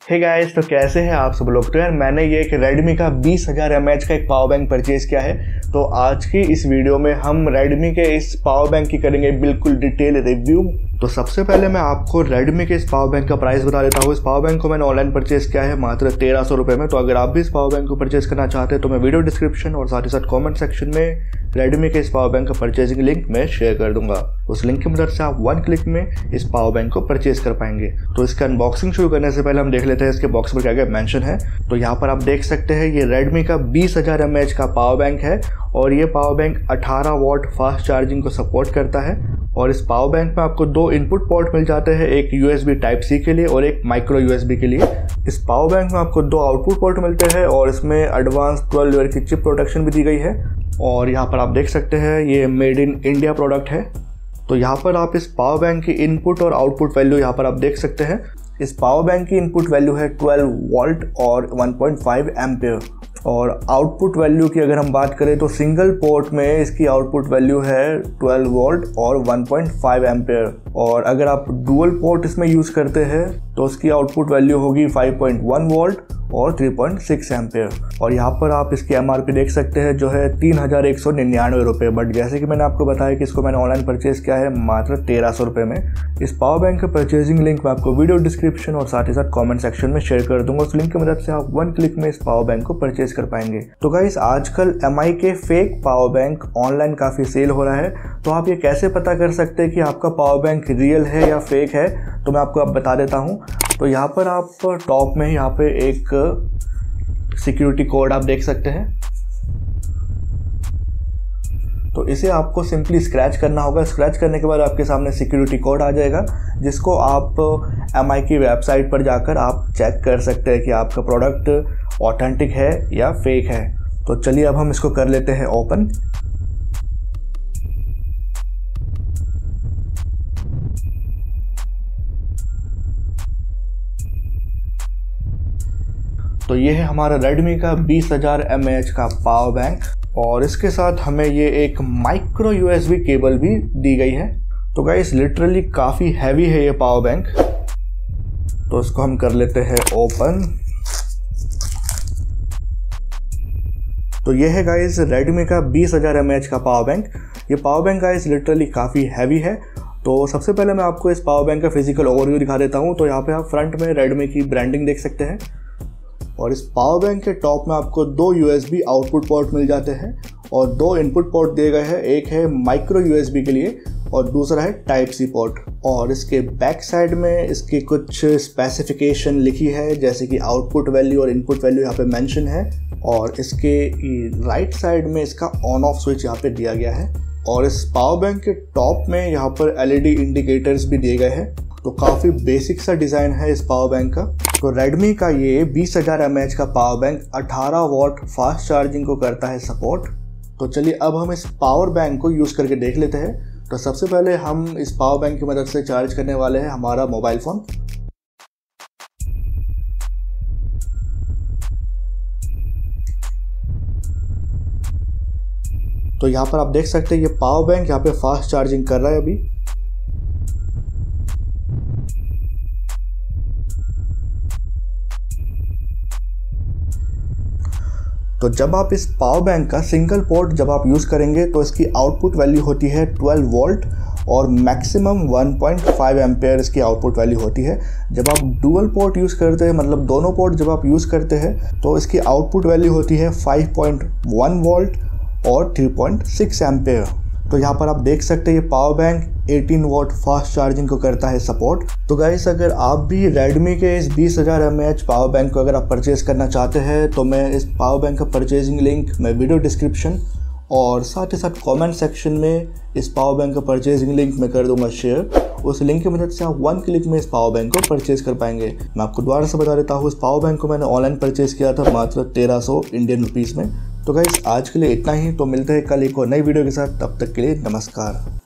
Hey guys, तो कैसे हैं आप सब लोग। तो यार मैंने ये एक Redmi का 20,000 mAh का एक पावर बैंक परचेज़ किया है। तो आज की इस वीडियो में हम Redmi के इस पावर बैंक की करेंगे बिल्कुल डिटेल रिव्यू। तो सबसे पहले मैं आपको Redmi के इस पावर बैंक का प्राइस बता देता हूँ। इस पावर बैंक को मैंने ऑनलाइन परचेज़ किया है मात्र 1300 रुपये में। तो अगर आप भी इस पावर बैंक को परचेज़ करना चाहते हैं तो मैं वीडियो डिस्क्रिप्शन और साथ ही साथ कॉमेंट सेक्शन में Redmi के इस पावर बैंक का परचेजिंग लिंक मैं शेयर कर दूंगा। उस लिंक की मदद से आप 1 क्लिक में इस पावर बैंक को परचेज कर पाएंगे। तो इसका अनबॉक्सिंग शुरू करने से पहले हम देख लेते हैं इसके बॉक्स पर क्या क्या मेंशन है। तो यहाँ पर आप देख सकते हैं ये Redmi का 20,000 mAh का पावर बैंक है और ये power bank 18 watt fast charging को सपोर्ट करता है। और इस पावर बैंक में आपको 2 इनपुट पोर्ट मिल जाते हैं, एक USB Type-C के लिए और एक माइक्रो USB के लिए। इस पावर बैंक में आपको 2 आउटपुट पोर्ट मिलते हैं और इसमें एडवांस 12 लेयर की चिप प्रोटेक्शन भी दी गई है। और यहाँ पर आप देख सकते हैं ये मेड इन इंडिया प्रोडक्ट है। तो यहाँ पर आप इस पावर बैंक की इनपुट और आउटपुट वैल्यू यहाँ पर आप देख सकते हैं। इस पावर बैंक की इनपुट वैल्यू है 12 वोल्ट और 1.5 एम्पियर। और आउटपुट वैल्यू की अगर हम बात करें तो सिंगल पोर्ट में इसकी आउटपुट वैल्यू है 12 वोल्ट और 1.5 एम्पियर। और अगर आप डुअल पोर्ट इसमें यूज़ करते हैं तो उसकी आउटपुट वैल्यू होगी 5.1 वोल्ट और 3.6 एम्पियर। और यहाँ पर आप इसकी MRP देख सकते हैं जो है 3,199 रुपये। बट जैसे कि मैंने आपको बताया कि इसको मैंने ऑनलाइन परचेज़ किया है मात्र 1300 रुपये में। इस पावर बैंक का परचेजिंग लिंक मैं आपको वीडियो डिस्क्रिप्शन और साथ ही साथ कमेंट सेक्शन में शेयर कर दूंगा। उस लिंक की मदद से आप 1 क्लिक में इस पावर बैंक को परचेज कर पाएंगे। तो गाइस, आजकल MI के फेक पावर बैंक ऑनलाइन काफ़ी सेल हो रहा है। तो आप ये कैसे पता कर सकते हैं कि आपका पावर बैंक रियल है या फेक है, तो मैं आपको अब बता देता हूँ। तो यहाँ पर आप टॉप में यहाँ पे एक सिक्योरिटी कोड आप देख सकते हैं। तो इसे आपको सिंपली स्क्रैच करना होगा। स्क्रैच करने के बाद आपके सामने सिक्योरिटी कोड आ जाएगा, जिसको आप MI की वेबसाइट पर जाकर आप चेक कर सकते हैं कि आपका प्रोडक्ट ऑथेंटिक है या फेक है। तो चलिए अब हम इसको कर लेते हैं ओपन। तो ये है हमारा Redmi का 20,000 mAh का पावर बैंक और इसके साथ हमें ये एक माइक्रो USB केबल भी दी गई है। तो गाइस, लिटरली काफ़ी हैवी है ये पावर बैंक। तो इसको हम कर लेते हैं ओपन। तो ये है गाइस Redmi का 20,000 mAh का पावर बैंक। ये पावर बैंक गाइस लिटरली काफ़ी हैवी है। तो सबसे पहले मैं आपको इस पावर बैंक का फिजिकल ओवरव्यू दिखा देता हूँ। तो यहाँ पे आप फ्रंट में Redmi की ब्रांडिंग देख सकते हैं और इस पावर बैंक के टॉप में आपको 2 USB आउटपुट पोर्ट मिल जाते हैं और 2 इनपुट पोर्ट दिए गए हैं। एक है माइक्रो USB के लिए और दूसरा है Type-C पोर्ट। और इसके बैक साइड में इसकी कुछ स्पेसिफिकेशन लिखी है, जैसे कि आउटपुट वैल्यू और इनपुट वैल्यू यहाँ पे मेंशन है। और इसके राइट साइड में इसका ऑन ऑफ स्विच यहाँ पे दिया गया है। और इस पावर बैंक के टॉप में यहाँ पर LED इंडिकेटर्स भी दिए गए हैं। तो काफ़ी बेसिक सा डिज़ाइन है इस पावर बैंक का। तो Redmi का ये 20,000 mAh का power bank 18 watt fast charging को करता है सपोर्ट। तो चलिए अब हम इस पावर बैंक को यूज़ करके देख लेते हैं। तो सबसे पहले हम इस पावर बैंक की मदद से चार्ज करने वाले हैं हमारा मोबाइल फ़ोन। तो यहाँ पर आप देख सकते हैं ये पावर बैंक यहाँ पे फास्ट चार्जिंग कर रहा है अभी। तो जब आप इस पावर बैंक का सिंगल पोर्ट जब आप यूज़ करेंगे तो इसकी आउटपुट वैल्यू होती है 12 वोल्ट और मैक्सिमम 1.5 एम्पेयर इसकी आउटपुट वैल्यू होती है। जब आप डुअल पोर्ट यूज़ करते हैं, मतलब दोनों पोर्ट जब आप यूज़ करते हैं, तो इसकी आउटपुट वैल्यू होती है 5.1 वोल्ट और 3.6 एम्पेयर। तो यहाँ पर आप देख सकते हैं ये power bank 18 watt fast charging को करता है सपोर्ट। तो गाइस, अगर आप भी Redmi के इस 20,000 mAh पावर बैंक को अगर आप परचेज़ करना चाहते हैं तो मैं इस पावर बैंक का परचेजिंग लिंक मैं वीडियो डिस्क्रिप्शन और साथ ही साथ कमेंट सेक्शन में इस पावर बैंक का परचेजिंग लिंक मैं कर दूंगा शेयर। उस लिंक की मदद से आप 1 क्लिक में इस पावर बैंक को परचेज़ कर पाएंगे। मैं आपको दोबारा से बता देता हूँ, इस पावर बैंक को मैंने ऑनलाइन परचेज़ किया था मात्र 1300 इंडियन रुपीज़ में। तो गाइस, आज के लिए इतना ही। तो मिलते हैं कल एक और नई वीडियो के साथ। तब तक के लिए नमस्कार।